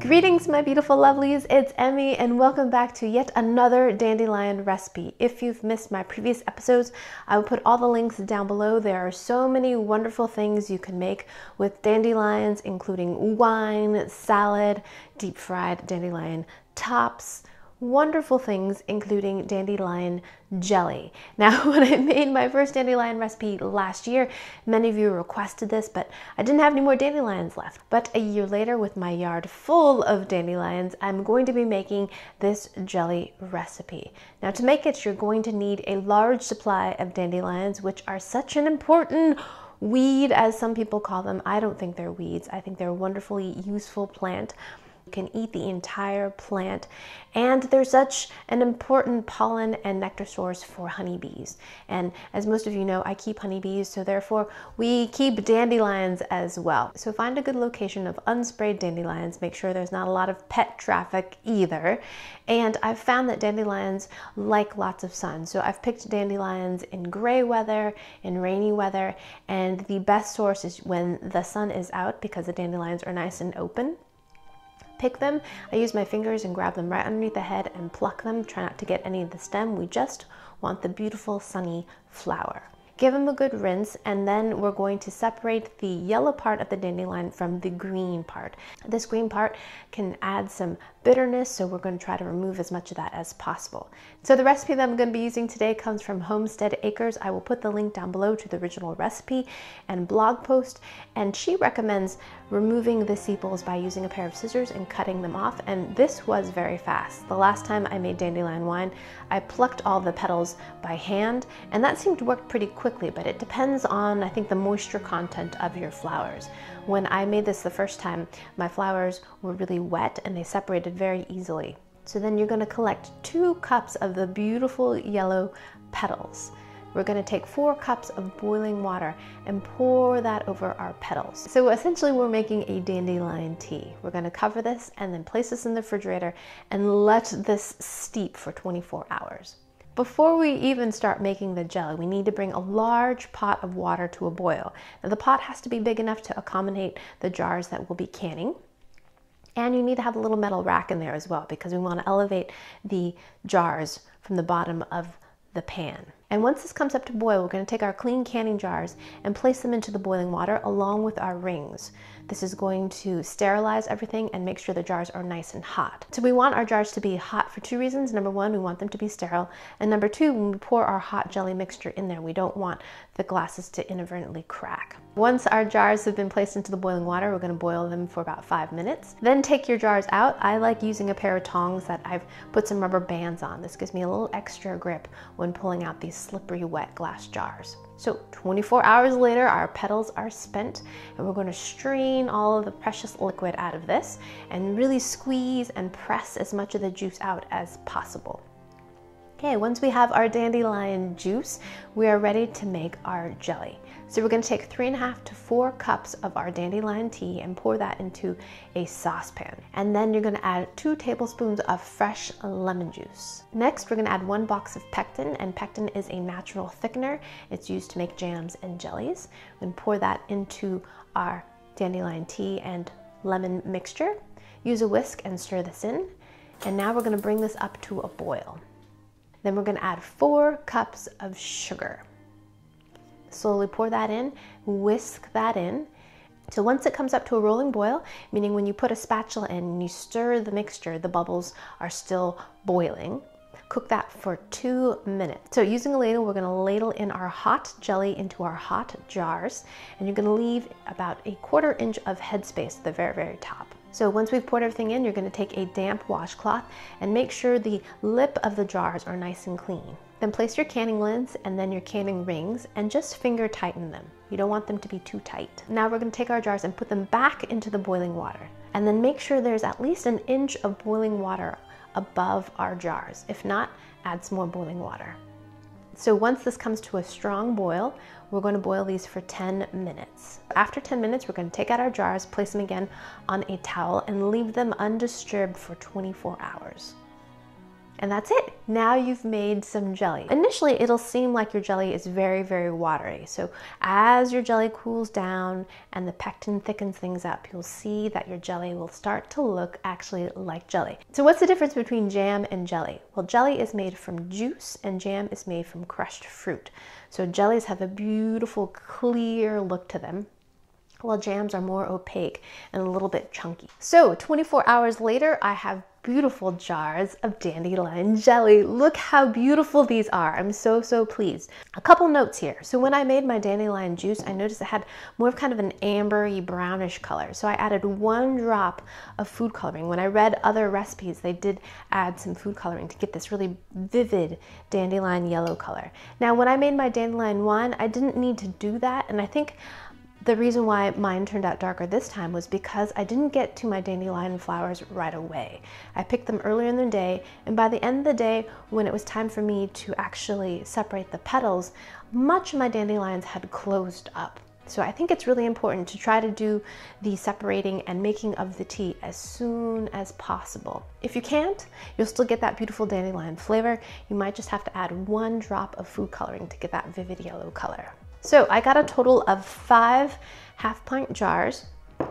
Greetings, my beautiful lovelies, it's Emmy and welcome back to yet another dandelion recipe. If you've missed my previous episodes, I will put all the links down below. There are so many wonderful things you can make with dandelions, including wine, salad, deep fried dandelion tops, wonderful things including dandelion jelly. Now, when I made my first dandelion recipe last year, many of you requested this, but I didn't have any more dandelions left. But a year later, with my yard full of dandelions, I'm going to be making this jelly recipe. Now, to make it, you're going to need a large supply of dandelions, which are such an important weed, as some people call them. I don't think they're weeds. I think they're a wonderfully useful plant. Can eat the entire plant, and they're such an important pollen and nectar source for honeybees. And as most of you know, I keep honeybees, so therefore we keep dandelions as well. So find a good location of unsprayed dandelions. Make sure there's not a lot of pet traffic either. And I've found that dandelions like lots of sun, so I've picked dandelions in gray weather, in rainy weather, and the best source is when the sun is out, because the dandelions are nice and open. Pick them. I use my fingers and grab them right underneath the head and pluck them. Try not to get any of the stem. We just want the beautiful sunny flower. Give them a good rinse, and then we're going to separate the yellow part of the dandelion from the green part. This green part can add some bitterness, so we're going to try to remove as much of that as possible. So the recipe that I'm going to be using today comes from Homestead Acres. I will put the link down below to the original recipe and blog post, and she recommends removing the sepals by using a pair of scissors and cutting them off, and this was very fast. The last time I made dandelion wine, I plucked all the petals by hand, and that seemed to work pretty quickly, but it depends on, I think, the moisture content of your flowers. When I made this the first time, my flowers were really wet and they separated very easily. So then you're going to collect 2 cups of the beautiful yellow petals. We're going to take 4 cups of boiling water and pour that over our petals. So essentially we're making a dandelion tea. We're going to cover this and then place this in the refrigerator and let this steep for 24 hours. Before we even start making the jelly, we need to bring a large pot of water to a boil. Now the pot has to be big enough to accommodate the jars that we'll be canning. And you need to have a little metal rack in there as well, because we want to elevate the jars from the bottom of the pan. And once this comes up to boil, we're going to take our clean canning jars and place them into the boiling water along with our rings. This is going to sterilize everything and make sure the jars are nice and hot. So we want our jars to be hot for 2 reasons. Number 1, we want them to be sterile. And number 2, when we pour our hot jelly mixture in there, we don't want the glasses to inadvertently crack. Once our jars have been placed into the boiling water, we're going to boil them for about 5 minutes. Then take your jars out. I like using a pair of tongs that I've put some rubber bands on. This gives me a little extra grip when pulling out these slippery wet glass jars. So 24 hours later, our petals are spent, and we're going to strain all of the precious liquid out of this and really squeeze and press as much of the juice out as possible. Okay, once we have our dandelion juice, we are ready to make our jelly. So we're going to take 3.5 to 4 cups of our dandelion tea and pour that into a saucepan. And then you're going to add 2 tablespoons of fresh lemon juice. Next, we're going to add 1 box of pectin, and pectin is a natural thickener. It's used to make jams and jellies. We're going to pour that into our dandelion tea and lemon mixture. Use a whisk and stir this in. And now we're going to bring this up to a boil. Then we're going to add 4 cups of sugar. Slowly pour that in, whisk that in. So once it comes up to a rolling boil, meaning when you put a spatula in and you stir the mixture, the bubbles are still boiling. Cook that for 2 minutes. So using a ladle, we're going to ladle in our hot jelly into our hot jars, and you're going to leave about a 1/4 inch of headspace at the very, very top. So once we've poured everything in, you're going to take a damp washcloth and make sure the lip of the jars are nice and clean. Then place your canning lids and then your canning rings and just finger tighten them. You don't want them to be too tight. Now we're going to take our jars and put them back into the boiling water. And then make sure there's at least 1 inch of boiling water above our jars. If not, add some more boiling water. So once this comes to a strong boil, we're going to boil these for 10 minutes. After 10 minutes, we're going to take out our jars, place them again on a towel, and leave them undisturbed for 24 hours. And that's it. Now you've made some jelly. Initially, it'll seem like your jelly is very, very watery. So as your jelly cools down and the pectin thickens things up, you'll see that your jelly will start to look actually like jelly. So what's the difference between jam and jelly? Well, jelly is made from juice and jam is made from crushed fruit. So jellies have a beautiful, clear look to them, while jams are more opaque and a little bit chunky. So 24 hours later, I have beautiful jars of dandelion jelly. Look how beautiful these are. I'm so, so pleased. A couple notes here. So when I made my dandelion juice, I noticed it had more of kind of an ambery brownish color. So I added 1 drop of food coloring. When I read other recipes, they did add some food coloring to get this really vivid dandelion yellow color. Now, when I made my dandelion wine, I didn't need to do that. And I think the reason why mine turned out darker this time was because I didn't get to my dandelion flowers right away. I picked them earlier in the day, and by the end of the day, when it was time for me to actually separate the petals, much of my dandelions had closed up. So I think it's really important to try to do the separating and making of the tea as soon as possible. If you can't, you'll still get that beautiful dandelion flavor. You might just have to add 1 drop of food coloring to get that vivid yellow color. So I got a total of 5 half-pint jars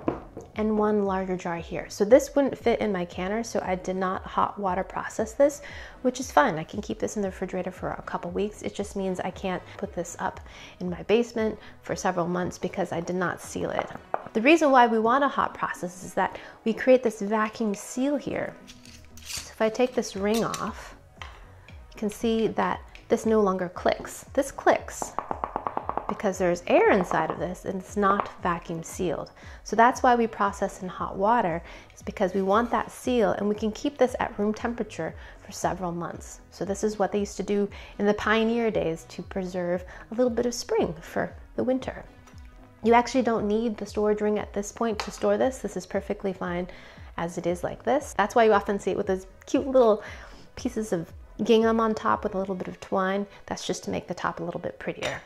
and 1 larger jar here. So this wouldn't fit in my canner, so I did not hot water process this, which is fine. I can keep this in the refrigerator for a couple weeks. It just means I can't put this up in my basement for several months because I did not seal it. The reason why we want a hot process is that we create this vacuum seal here. So if I take this ring off, you can see that this no longer clicks. This clicks because there's air inside of this and it's not vacuum sealed. So that's why we process in hot water, is because we want that seal and we can keep this at room temperature for several months. So this is what they used to do in the pioneer days to preserve a little bit of spring for the winter. You actually don't need the storage ring at this point to store this. This is perfectly fine as it is like this. That's why you often see it with those cute little pieces of gingham on top with a little bit of twine. That's just to make the top a little bit prettier.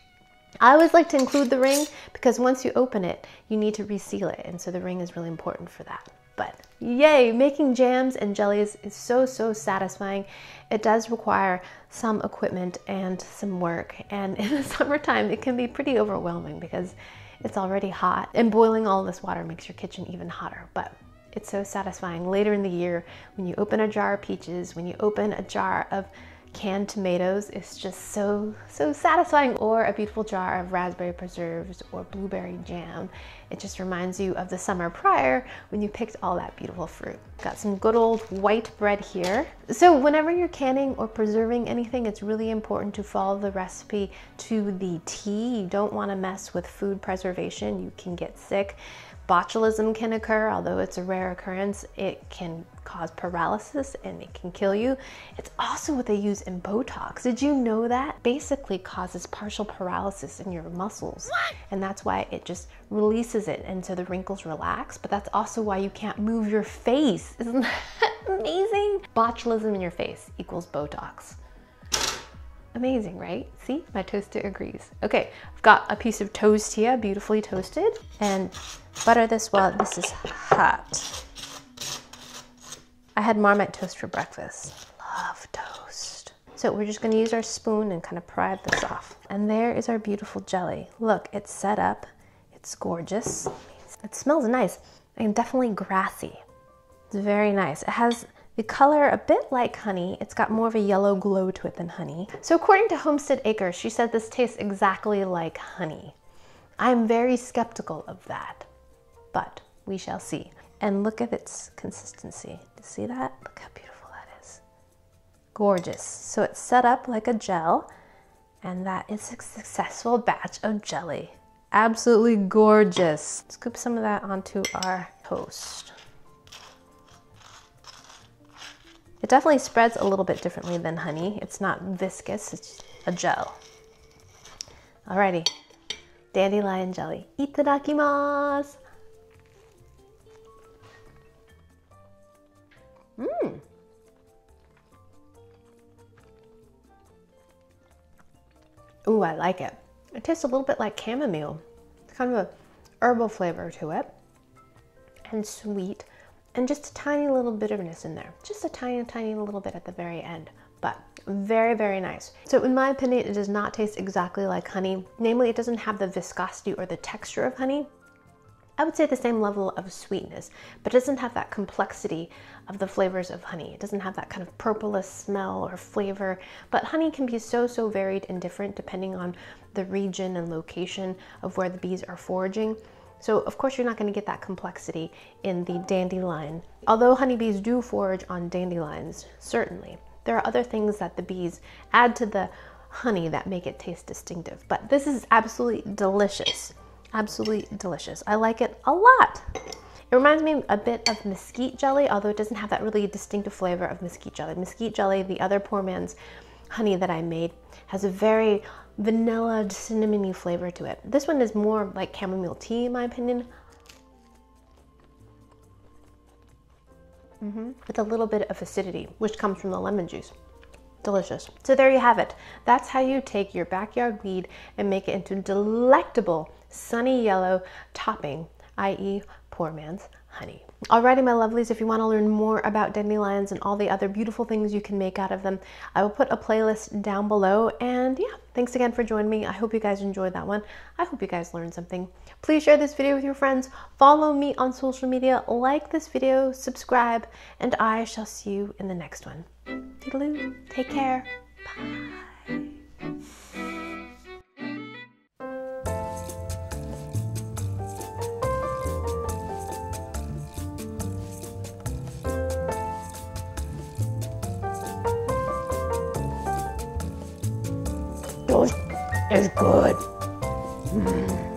I always like to include the ring because once you open it, you need to reseal it. And so the ring is really important for that. But yay, making jams and jellies is so, so satisfying. It does require some equipment and some work. And in the summertime, it can be pretty overwhelming because it's already hot. And boiling all this water makes your kitchen even hotter. But it's so satisfying later in the year when you open a jar of peaches, when you open a jar of canned tomatoes. It's just so, so satisfying. Or a beautiful jar of raspberry preserves or blueberry jam. It just reminds you of the summer prior when you picked all that beautiful fruit. Got some good old white bread here. So whenever you're canning or preserving anything, it's really important to follow the recipe to the T. You don't want to mess with food preservation. You can get sick. Botulism can occur, although it's a rare occurrence. It can cause paralysis and it can kill you. It's also what they use in Botox. Did you know that? Basically causes partial paralysis in your muscles. What? And that's why it just releases it and so the wrinkles relax, but that's also why you can't move your face. Isn't that amazing? Botulism in your face equals Botox. Amazing, right? See, my toaster agrees. Okay, I've got a piece of toast here, beautifully toasted, and butter this while this is hot. I had Marmite toast for breakfast. Love toast. So we're just gonna use our spoon and kind of pry this off. And there is our beautiful jelly. Look, it's set up. It's gorgeous. It smells nice and definitely grassy. It's very nice. It has the color a bit like honey. It's got more of a yellow glow to it than honey. So according to Homestead Acres, she said this tastes exactly like honey. I'm very skeptical of that, but we shall see. And look at its consistency. Do you see that? Look how beautiful that is. Gorgeous. So it's set up like a gel, and that is a successful batch of jelly. Absolutely gorgeous. Scoop some of that onto our toast. It definitely spreads a little bit differently than honey. It's not viscous, it's a gel. Alrighty, dandelion jelly. Itadakimasu! Mmm! Ooh, I like it. It tastes a little bit like chamomile. It's kind of a herbal flavor to it. And sweet and just a tiny little bitterness in there. Just a tiny, tiny little bit at the very end, but very, very nice. So in my opinion, it does not taste exactly like honey. Namely, it doesn't have the viscosity or the texture of honey. I would say the same level of sweetness, but it doesn't have that complexity of the flavors of honey. It doesn't have that kind of purplish smell or flavor, but honey can be so, so varied and different depending on the region and location of where the bees are foraging. So of course you're not going to get that complexity in the dandelion. Although honeybees do forage on dandelions, certainly, there are other things that the bees add to the honey that make it taste distinctive. But this is absolutely delicious. Absolutely delicious. I like it a lot. It reminds me a bit of mesquite jelly, although it doesn't have that really distinctive flavor of mesquite jelly. Mesquite jelly, the other poor man's honey that I made, has a very vanilla, cinnamony flavor to it. This one is more like chamomile tea in my opinion. With a little bit of acidity, which comes from the lemon juice. Delicious. So there you have it. That's how you take your backyard weed and make it into delectable sunny yellow topping, i.e. poor man's honey. Alrighty, my lovelies, if you want to learn more about dandelions and all the other beautiful things you can make out of them, I will put a playlist down below. And yeah, thanks again for joining me. I hope you guys enjoyed that one. I hope you guys learned something. Please share this video with your friends. Follow me on social media, like this video, subscribe, and I shall see you in the next one. Toodaloo. Take care. Bye. Toast is good.